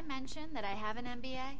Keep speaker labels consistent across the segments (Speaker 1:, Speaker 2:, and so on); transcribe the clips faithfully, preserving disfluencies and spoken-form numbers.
Speaker 1: I mention that I have an M B A?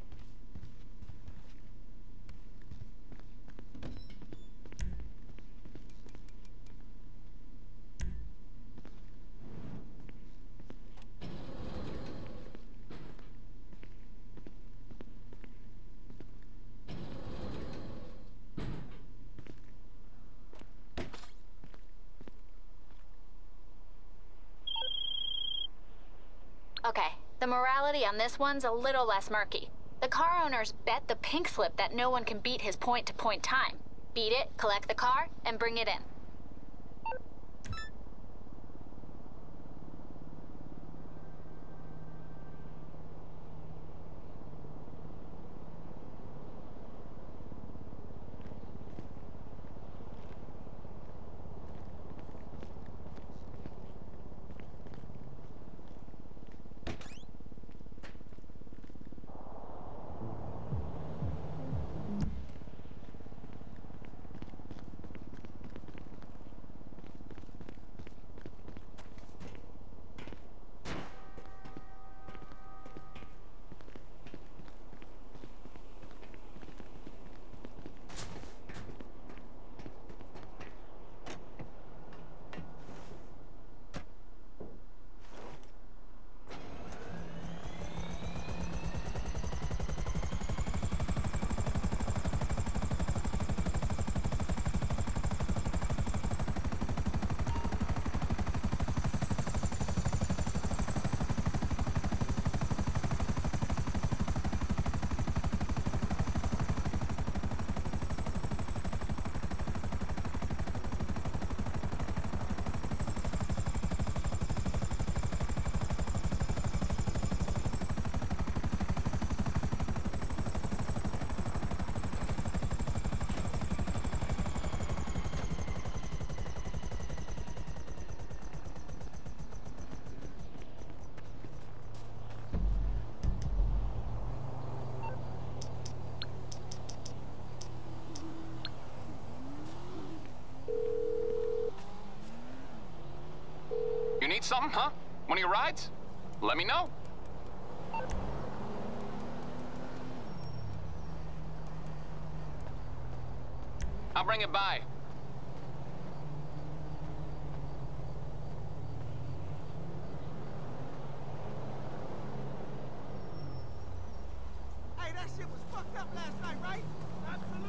Speaker 2: Okay, the morality on this one's a little less murky. The car owners bet the pink slip that no one can beat his point-to-point time. Beat it, collect the car, and bring it in.
Speaker 3: You need something, huh? One of your rides? Let me know. I'll bring it by.
Speaker 4: Hey, that shit was fucked up last night, right? Absolutely.